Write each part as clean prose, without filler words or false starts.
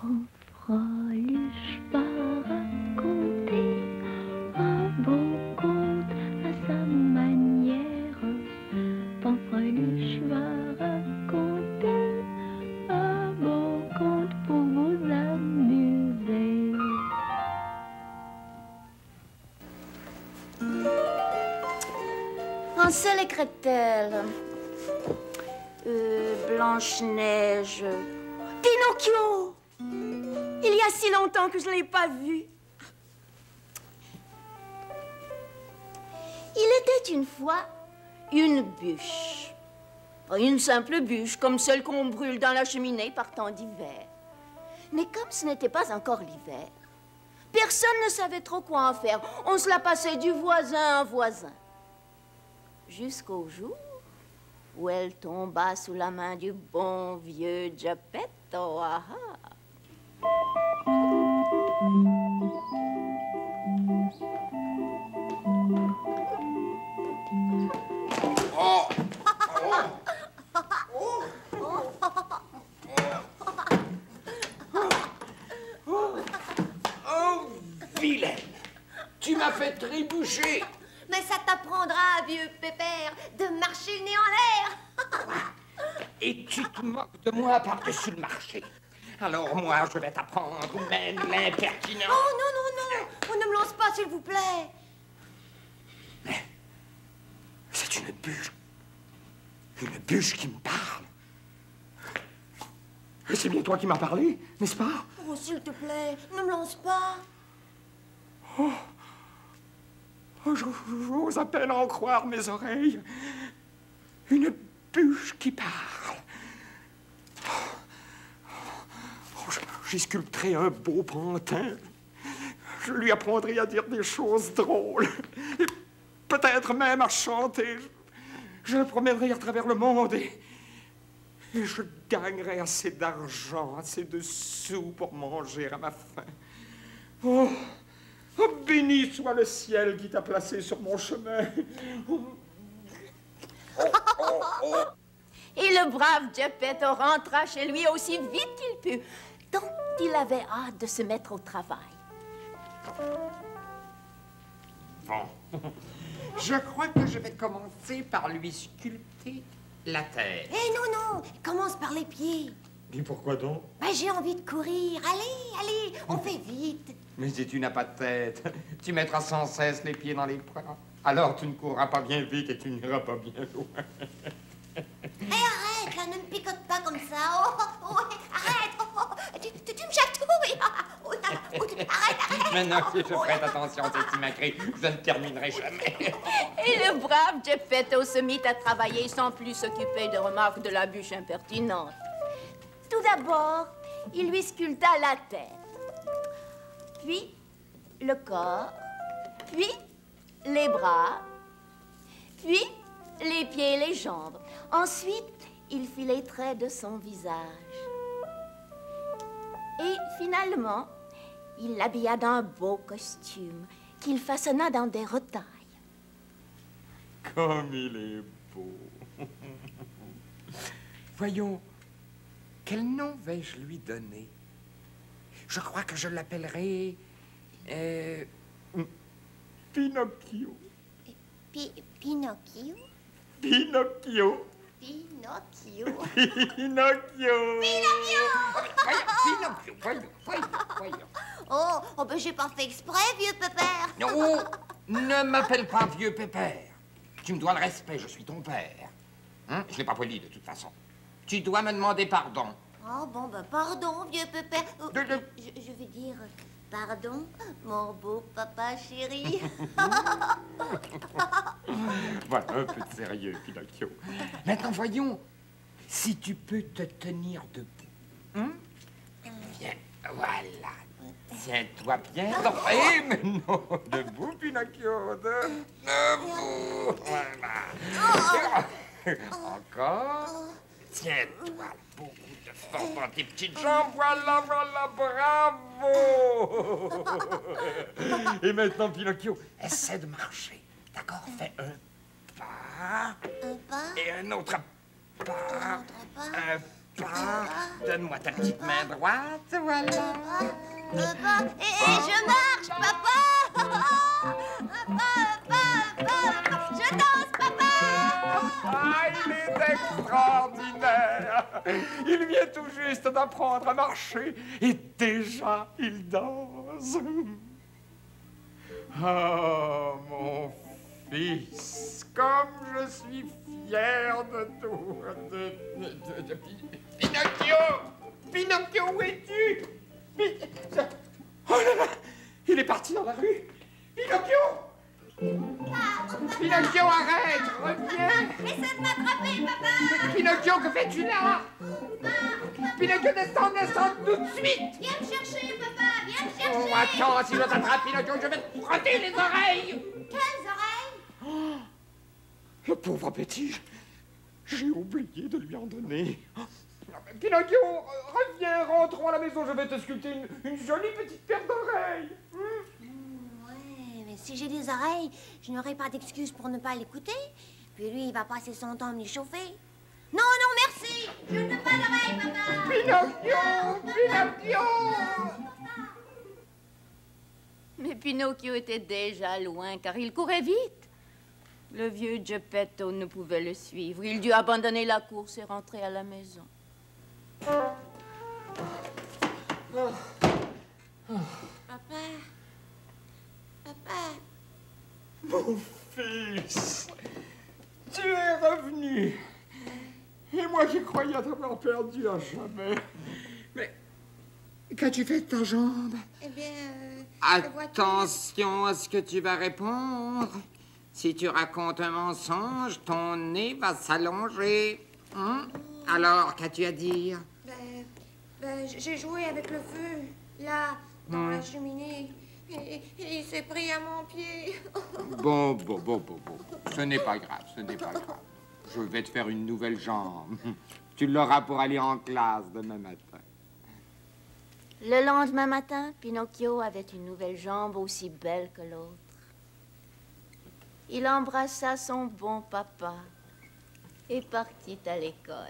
Fanfreluche va raconter un beau conte à sa manière. Fanfreluche va raconter un beau conte pour vous amuser. Hansel et Gretel, Blanche-Neige, Pinocchio. Il y a si longtemps que je ne l'ai pas vu. Il était une fois une bûche. Pas une simple bûche, comme celle qu'on brûle dans la cheminée par temps d'hiver. Mais comme ce n'était pas encore l'hiver, personne ne savait trop quoi en faire. On se la passait du voisin en voisin. Jusqu'au jour où elle tomba sous la main du bon vieux Geppetto. Ah ah. Oh! Oh, vilaine! Tu m'as fait trébucher! Mais ça t'apprendra, vieux pépère, de marcher le nez en l'air. Et tu te moques de moi par-dessus le marché. Alors moi, je vais t'apprendre, même l'impertinent. Oh non, non, non! On ne me lance pas, s'il vous plaît. Mais c'est une bûche. Une bûche qui me parle. Et c'est bien toi qui m'as parlé, n'est-ce pas? Oh, s'il te plaît, ne me lance pas. Oh, j'ose à peine en croire mes oreilles. Une bûche qui parle. Oh, j'y sculpterai un beau pantin. Je lui apprendrai à dire des choses drôles. Et peut-être même à chanter. Je le promènerai à travers le monde et je gagnerai assez d'argent, assez de sous pour manger à ma faim. Oh, oh, béni soit le ciel qui t'a placé sur mon chemin. Oh, oh, oh, oh. Et le brave Geppetto rentra chez lui aussi vite qu'il put, tant il avait hâte de se mettre au travail. Bon, je crois que je vais commencer par lui sculpter la tête. Eh non, non, commence par les pieds. Mais pourquoi donc? Ben, j'ai envie de courir. Allez, allez, on fait vite. Mais si tu n'as pas de tête, tu mettras sans cesse les pieds dans les bras. Alors tu ne courras pas bien vite et tu n'iras pas bien loin. Eh, arrête, là, ne me picote pas comme ça. Oh, oh, oh, arrête. Oh, oh, tu me chatouilles. Oh, arrête. Maintenant que je prête attention à cette immagrée, je ne terminerai jamais. Et le brave Geppetto se mit à travailler sans plus s'occuper de remarques de la bûche impertinente. Tout d'abord, il lui sculpta la tête, puis le corps, puis les bras, puis les pieds et les jambes. Ensuite, il fit les traits de son visage. Et finalement, il l'habilla d'un beau costume qu'il façonna dans des retailles. Comme il est beau. Voyons, quel nom vais-je lui donner? Je crois que je l'appellerai... Pinocchio. Pinocchio? Pinocchio. Pinocchio. Pinocchio. Pinocchio. Voyons. Oh, ben j'ai pas fait exprès, vieux pépère. Non, ne m'appelle pas vieux pépère. Tu me dois le respect, je suis ton père. Hein? Je n'ai pas poli de toute façon. Tu dois me demander pardon. Oh, bon, ben pardon, vieux pépère. Je vais dire pardon, mon beau papa chéri. Voilà, un peu de sérieux, Pinocchio. Maintenant, voyons si tu peux te tenir debout. Hein? Viens, voilà. Tiens-toi bien. Non, mais non, debout, Pinocchio. Debout. Voilà. Encore. Tiens-toi beaucoup de force dans tes petites jambes. Voilà, bravo. Et maintenant, Pinocchio, essaie de marcher. D'accord? Fais un pas. Un pas? Et un autre pas. Un autre pas? Un Donne-moi ta petite main droite, voilà. Papa, et je marche, papa. Papa, je danse, papa. Ah, il est extraordinaire. Il vient tout juste d'apprendre à marcher et déjà il danse. Oh, mon fils, comme je suis fier de toi. Pinocchio! Pinocchio, où es-tu? Oh là là! Il est parti dans la rue! Pinocchio! Pinocchio, arrête! Reviens! Essaie de m'attraper, papa. Pinocchio, que fais-tu là? Pinocchio, descends, descends tout de suite! Viens me chercher, papa. Viens me chercher. Oh, attends, si je t'attrape, Pinocchio, je vais te frotter les oreilles! Quelles oreilles? Oh, le pauvre petit, j'ai oublié de lui en donner. Pinocchio, reviens, rentrons à la maison, je vais te sculpter une jolie petite paire d'oreilles. Ouais, mais si j'ai des oreilles, je n'aurai pas d'excuse pour ne pas l'écouter. Puis lui, il va passer son temps à me les chauffer. Non, non, merci. Je ne veux pas d'oreilles, papa. Pinocchio, Pinocchio! Mais Pinocchio était déjà loin, car il courait vite. Le vieux Geppetto ne pouvait le suivre. Il dut abandonner la course et rentrer à la maison. Papa. Papa. Mon fils, tu es revenu. Et moi qui croyais t'avoir perdu à jamais. Mais qu'as-tu fait de ta jambe? Eh bien, Attention à ce que tu vas répondre. Si tu racontes un mensonge, ton nez va s'allonger. Alors, qu'as-tu à dire? j'ai joué avec le feu, là, dans la cheminée. Et il s'est pris à mon pied. Bon. Ce n'est pas grave, ce n'est pas grave. Je vais te faire une nouvelle jambe. Tu l'auras pour aller en classe demain matin. Le lendemain matin, Pinocchio avait une nouvelle jambe aussi belle que l'autre. Il embrassa son bon papa et partit à l'école.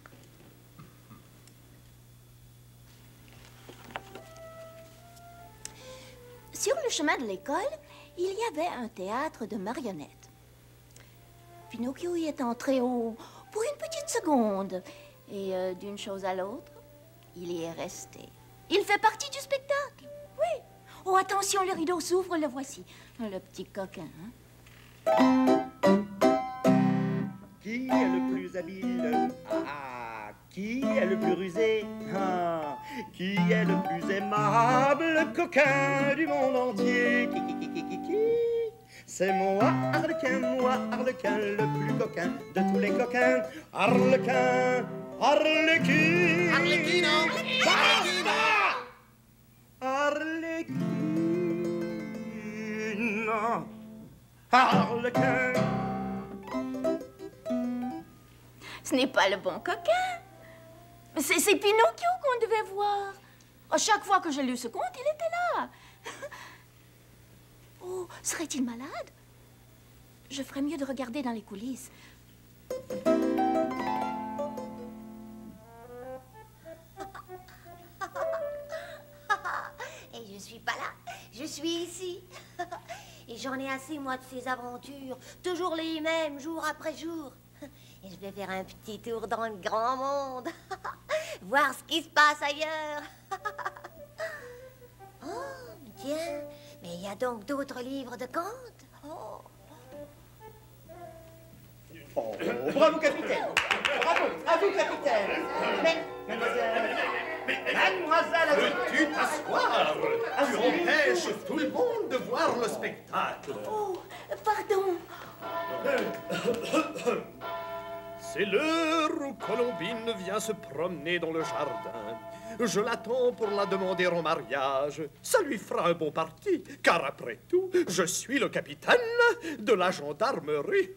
Sur le chemin de l'école, il y avait un théâtre de marionnettes. Pinocchio y est entré pour une petite seconde. Et d'une chose à l'autre, il y est resté. Il fait partie du spectacle, oui. Oh, attention, le rideau s'ouvre, le voici. Le petit coquin, hein? Qui est le plus habile? Ah, qui est le plus rusé? Ah, qui est le plus aimable coquin du monde entier? Qui? C'est moi, Arlequin, le plus coquin de tous les coquins. Arlequin, Arlequin. Arlecchino! Arlequin. Arlequin. Ce n'est pas le bon coquin. C'est Pinocchio qu'on devait voir. À chaque fois que j'ai lu ce conte, il était là. Oh, serait-il malade? Je ferais mieux de regarder dans les coulisses. Et je suis pas là, je suis ici. Et j'en ai assez, moi, de ces aventures. Toujours les mêmes, jour après jour. Et je vais faire un petit tour dans le grand monde. Voir ce qui se passe ailleurs. Oh, tiens, mais il y a donc d'autres livres de contes. Oh. Oh, bravo, capitaine. Bravo, à vous, capitaine. Mais, mademoiselle... Mademoiselle... Peux-tu t'asseoir? Tu empêches tout le monde de voir le spectacle. Oh, pardon. C'est l'heure où Colombine vient se promener dans le jardin. Je l'attends pour la demander en mariage. Ça lui fera un bon parti, car après tout, je suis le capitaine de la gendarmerie.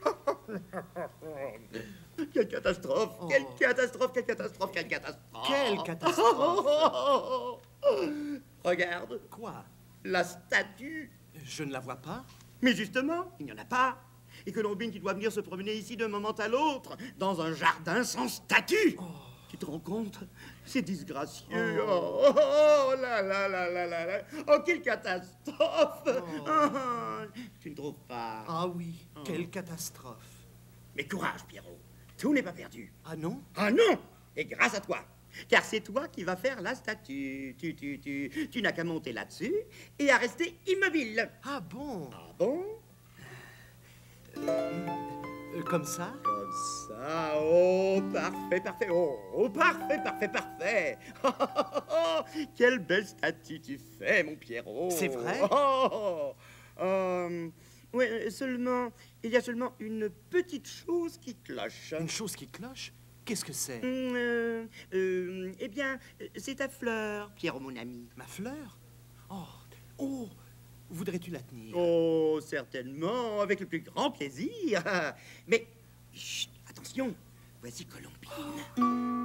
Quelle catastrophe! Quelle catastrophe! Quelle catastrophe! Quelle catastrophe! Quelle catastrophe! Regarde, Quoi? la statue. Je ne la vois pas. Mais justement, il n'y en a pas. Et Colombine qui doit venir se promener ici d'un moment à l'autre, dans un jardin sans statue. Tu te rends compte? C'est disgracieux. Oh, oh, oh là là là là là là. Oh, quelle catastrophe. Tu ne trouves pas? Ah oui, quelle catastrophe. Mais courage, Pierrot. Tout n'est pas perdu. Ah non? Ah non! Et grâce à toi. Car c'est toi qui vas faire la statue. Tu n'as qu'à monter là-dessus et à rester immobile. Ah bon? Ah bon? Comme ça? Comme ça. Oh, parfait, parfait. Oh, parfait, parfait, parfait. Oh, oh, oh, oh. Quelle belle statue tu fais, mon Pierrot. C'est vrai? Oh, oui, seulement, il y a seulement une petite chose qui cloche. Une chose qui cloche? Qu'est-ce que c'est? Eh bien, c'est ta fleur, Pierrot, mon ami. Ma fleur? Oh, oh, voudrais-tu la tenir? Oh, certainement, avec le plus grand plaisir. Mais, chut, attention, voici Colombine.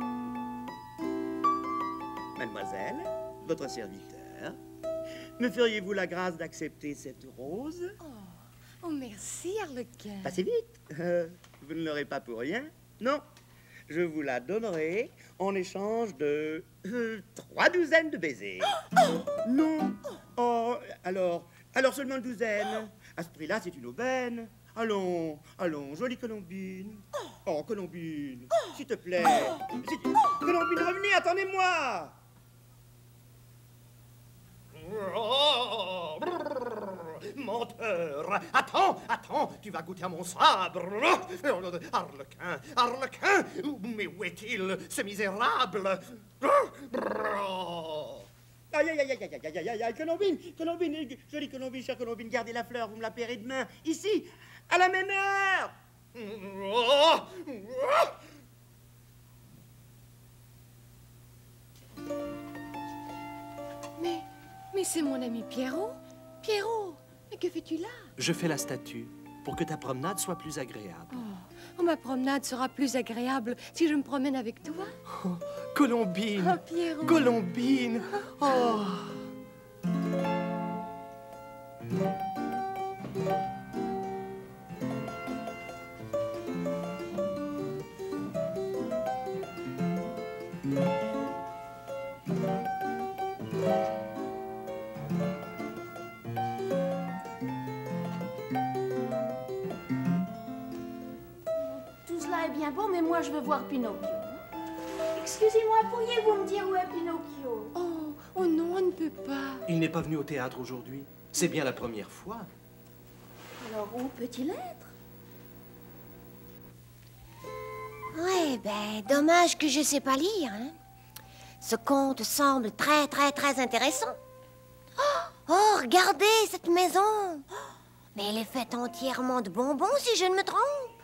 Mademoiselle, votre serviteur, me feriez-vous la grâce d'accepter cette rose? Oh, merci, Arlequin. Passez vite, vous ne l'aurez pas pour rien, non. Je vous la donnerai en échange de 3 douzaines de baisers. Non. Oh, alors seulement une douzaine. À ce prix-là, c'est une aubaine. Allons, allons, jolie Colombine. Oh, Colombine, s'il te plaît. Colombine, revenez, attendez-moi. Oh, menteur! Attends, attends, tu vas goûter à mon sabre! Arlequin, Arlequin! Mais où est-il, ce misérable? Aïe, aïe, aïe, aïe, aïe, aïe, aïe, aïe, Colombine, Colombine, jolie Colombine, chère Colombine, gardez la fleur, vous me la paierez demain, ici, à la même heure. Mais c'est mon ami Pierrot. Pierrot, mais que fais-tu là? Je fais la statue pour que ta promenade soit plus agréable. Oh, ma promenade sera plus agréable si je me promène avec toi. Oh, Colombine! Oh, Pierrot! Colombine! Oh! Tout cela est bien beau, mais moi je veux voir Pinocchio. Excusez-moi, pourriez-vous me dire où est Pinocchio? Oh non, on ne peut pas. Il n'est pas venu au théâtre aujourd'hui. C'est bien la première fois. Alors où peut-il être? Ouais, ben, dommage que je sais pas lire, hein. Ce conte semble très, très, très intéressant. Oh, regardez cette maison. Mais elle est faite entièrement de bonbons, si je ne me trompe.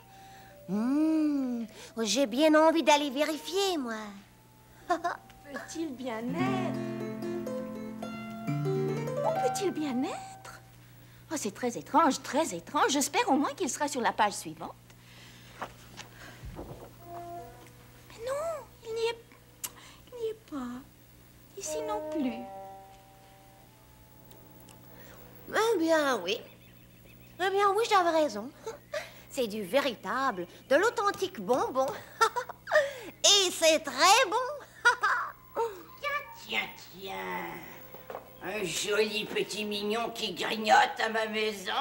J'ai bien envie d'aller vérifier, moi. Peut-il bien être? Où peut-il bien être? Oh, c'est très étrange, très étrange. J'espère au moins qu'il sera sur la page suivante. Mais non, il n'y est pas. Ici non plus. Eh bien, oui. Eh bien, oui, j'avais raison. C'est du véritable, de l'authentique bonbon. Et c'est très bon. Tiens. Un joli petit mignon qui grignote à ma maison.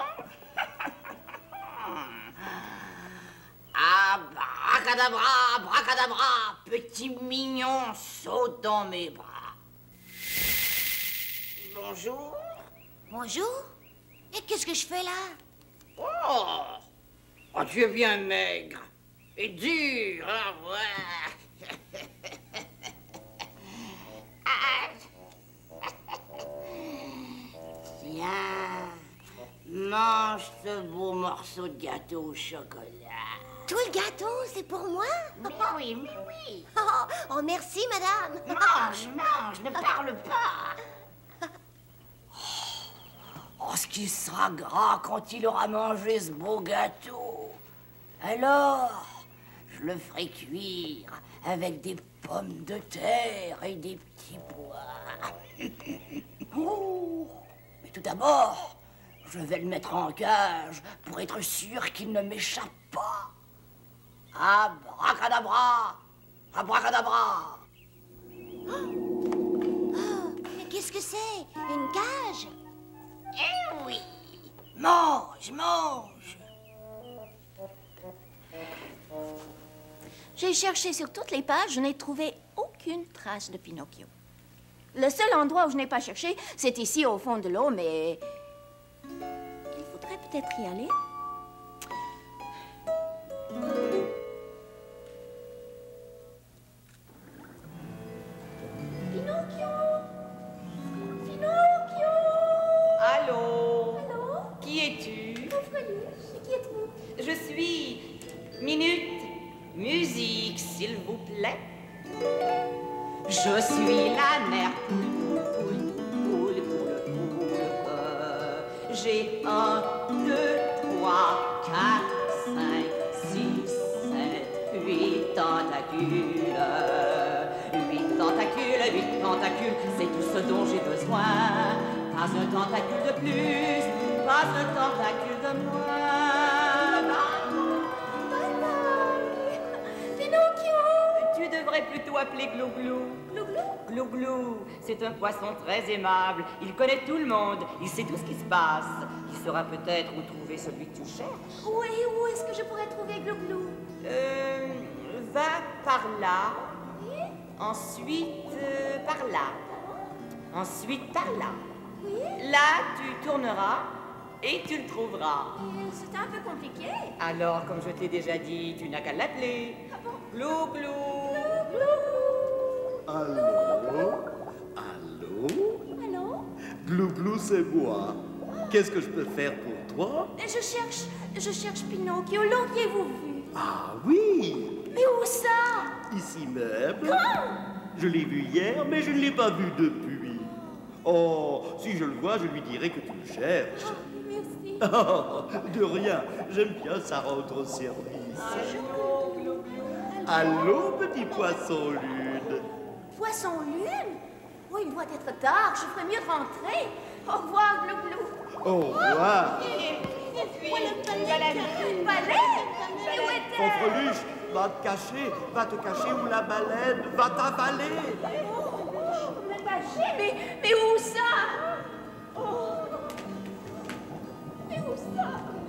Abracadabra, abracadabra, petit mignon, saute dans mes bras. Bonjour. Bonjour. Et qu'est-ce que je fais là? Oh, tu es bien maigre et dur, hein, ouais. Tiens, mange ce beau morceau de gâteau au chocolat. Tout le gâteau, c'est pour moi? Mais oui. Oh, merci, madame. Mange, ne parle pas. Oh, ce qui sera gras quand il aura mangé ce beau gâteau. Alors, je le ferai cuire avec des pommes de terre et des petits pois. Oh, mais tout d'abord, je vais le mettre en cage pour être sûr qu'il ne m'échappe pas. Abracadabra, Abracadabra. Mais qu'est-ce que c'est? Une cage? Eh oui. Mange, mange. J'ai cherché sur toutes les pages, je n'ai trouvé aucune trace de Pinocchio. Le seul endroit où je n'ai pas cherché, c'est ici au fond de l'eau, mais il faudrait peut-être y aller. Pinocchio! Pinocchio! Allô? Allô? Qui es-tu? Freluche, qui êtes-vous? Je suis... Minute. Musique, s'il vous plaît. Je suis la mère poule. J'ai 1, 2, 3, 4, 5, 6, 7, 8 tentacules. 8 tentacules, 8 tentacules, c'est tout ce dont j'ai besoin. Pas un tentacule de plus, pas un tentacule de moins. Pinocchio! Tu devrais plutôt appeler Glouglou. Glouglou? Glouglou, c'est un poisson très aimable. Il connaît tout le monde, il sait tout ce qui se passe. Il saura peut-être où trouver celui que tu cherches. Oui, où est-ce que je pourrais trouver Glouglou? Va par là. Oui? Ensuite, par là. Ensuite, par là. Oui? Là, tu tourneras et tu le trouveras. C'est un peu compliqué. Alors, comme je t'ai déjà dit, tu n'as qu'à l'appeler. Ah bon? Glouglou. Allô? Allô? Allô? Glouglou, c'est moi. Qu'est-ce que je peux faire pour toi? Je cherche Pinocchio. L'auriez-vous vu? Ah oui! Mais où ça? Ici même. Quand? Je l'ai vu hier, mais je ne l'ai pas vu depuis. Oh, si je le vois, je lui dirai que tu le cherches. Oh, merci. Oh, de rien, j'aime bien ça rendre service. Allô, petit poisson lune. Poisson lune? Oh, il doit être tard. Je ferais mieux de rentrer. Au revoir, Glouglou. Au revoir. Le balai? Mais où est-elle? Fanfreluche, va te cacher où la baleine va t'avaler. Me cacher? Mais où ça? Oh. Mais où ça?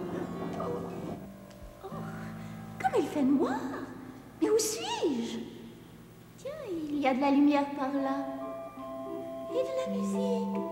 Oh. Comme il fait noir. Mais où suis-je? Tiens, il y a de la lumière par là. Et de la musique.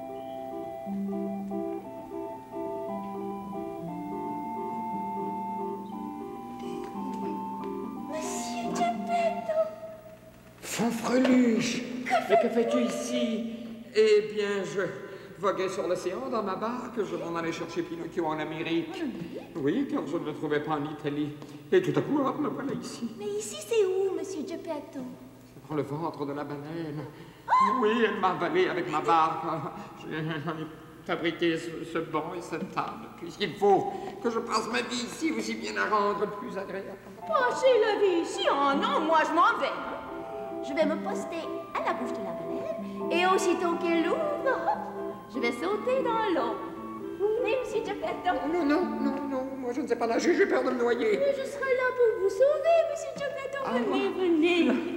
Monsieur Geppetto! Fanfreluche, mais que fais-tu ici? Eh bien, je voguais sur l'océan dans ma barque, je m'en allais chercher Pinocchio en Amérique. Oui, car je ne le trouvais pas en Italie. Et tout à coup, hop, me voilà ici. Mais ici, c'est où, Monsieur Geppetto? C'est dans le ventre de la baleine. Oui, elle m'a avalé avec ma barque. J'en ai fabriqué ce banc et cette table, puisqu'il faut que je passe ma vie ici, aussi bien à rendre plus agréable. Passer la vie ici? Oh non, moi je m'en vais. Je vais me poster à la bouche de la baleine et aussitôt qu'elle ouvre, hop, je vais sauter dans l'eau. Vous venez, Monsieur Geppetto? Non, moi je ne sais pas nager, j'ai peur de me noyer. Mais je serai là pour vous sauver, Monsieur Geppetto. Venez.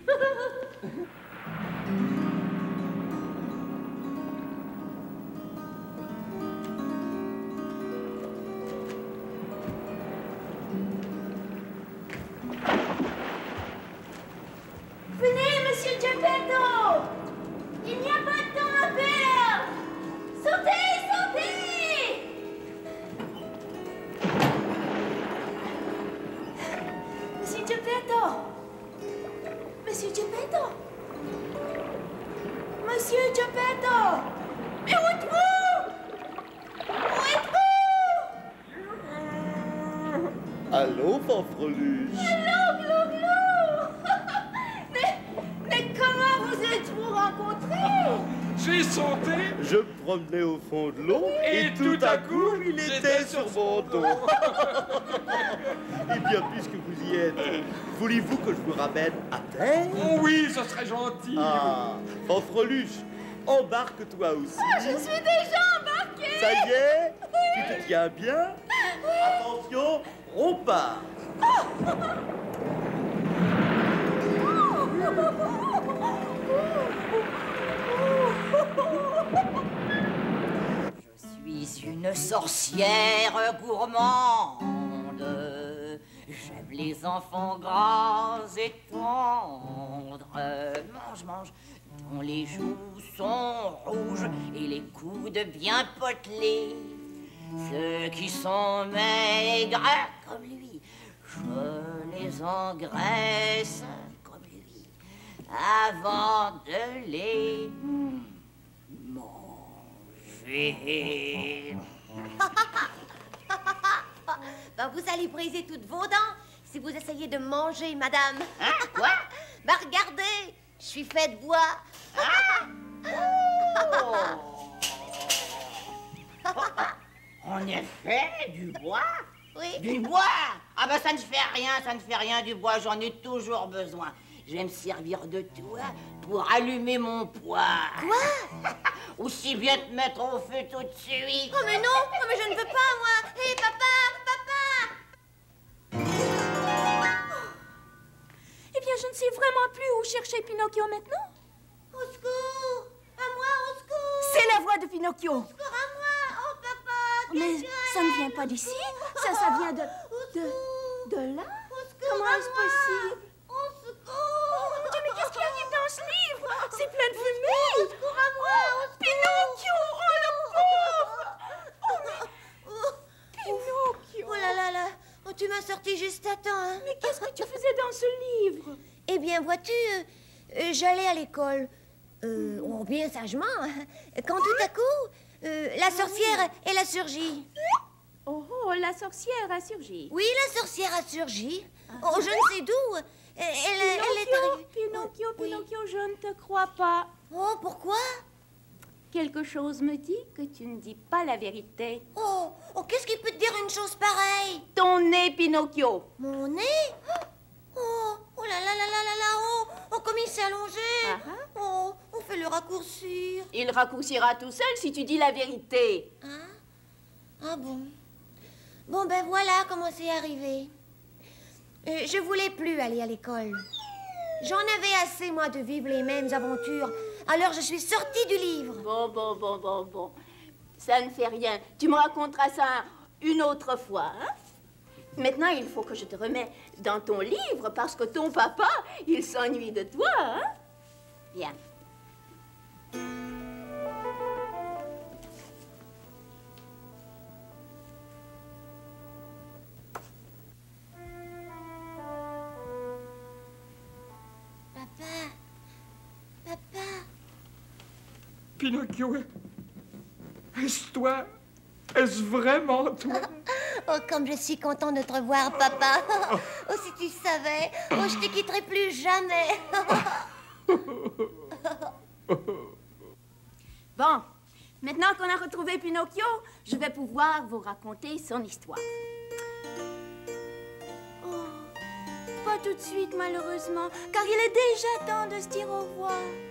Venez, Monsieur Geppetto! Il n'y a pas de temps à perdre! Sautez! Monsieur Geppetto! Monsieur Geppetto! Monsieur Geppetto! Mais où êtes-vous? Où êtes-vous? Allô, Fanfreluche. Allô, Glouglou! Mais comment vous êtes-vous rencontrés? J'ai sauté. Je me promenais au fond de l'eau et tout à coup, il était sur mon dos. Eh bien, puisque vous y êtes, voulez-vous que je vous ramène à terre? Oh oui, ce serait gentil. Ah, Fanfreluche, embarque-toi aussi. Je suis déjà embarquée! Ça y est? Oui. Tu te tiens bien? Attention, on part. Je suis une sorcière gourmande. J'aime les enfants gras et tendres. Mange, mange, dont les joues sont rouges et les coudes bien potelés. Ceux qui sont maigres comme lui, je les engraisse comme lui avant de les manger. Ben, vous allez briser toutes vos dents si vous essayez de manger, madame. Hein? Quoi? Ben, regardez, je suis fait de bois. En effet, du bois? Oui. Du bois? Ah ben ça ne fait rien du bois, j'en ai toujours besoin. Je vais me servir de toi pour allumer mon poêle. Quoi? Aussi bien te mettre au feu tout de suite. Oh mais non, oh, mais je ne veux pas, moi. Hé, papa, papa! Eh bien, je ne sais vraiment plus où chercher Pinocchio maintenant. Au secours! À moi, au secours! C'est la voix de Pinocchio. Au secours, à moi! Oh, papa! Mais ça ne vient pas d'ici. Ça vient de là. Comment est-ce possible? Au secours! Mon Dieu, mais qu'est-ce qui arrive dans ce livre? C'est plein de fumée. Au secours, à moi! Au secours! Pinocchio, oh le pauvre! Oh, mais... Pinocchio! Oh là là là! Oh, tu m'as sorti juste à temps, hein? Mais qu'est-ce que tu faisais dans ce livre? Eh bien, vois-tu, j'allais à l'école. Bien sagement. Quand tout à coup, la sorcière, elle a surgi. Oh, la sorcière a surgi. Oui, la sorcière a surgi. Oh, je ne sais d'où. Elle est arrivée. Pinocchio, Oui. Pinocchio, je ne te crois pas. Oh, pourquoi? Quelque chose me dit que tu ne dis pas la vérité. Oh, qu'est-ce qui peut te dire une chose pareille? Ton nez, Pinocchio. Mon nez? Oh là là là là là là, oh, comme il s'est allongé. Oh, on fait le raccourcir. Il raccourcira tout seul si tu dis la vérité. Hein? Ah bon? Bon, ben voilà comment c'est arrivé. Je voulais plus aller à l'école. J'en avais assez, moi, de vivre les mêmes aventures. Alors je suis sortie du livre. Bon. Ça ne fait rien. Tu me raconteras ça une autre fois, hein? Maintenant, il faut que je te remette dans ton livre parce que ton papa, il s'ennuie de toi, hein? Viens. Papa. Pinocchio, est-ce toi? Est-ce vraiment toi? Oh, comme je suis content de te revoir, papa. Oh, si tu savais. Oh, je te quitterai plus jamais. Bon, maintenant qu'on a retrouvé Pinocchio, je vais pouvoir vous raconter son histoire. Oh, pas tout de suite, malheureusement, car il est déjà temps de se dire au revoir.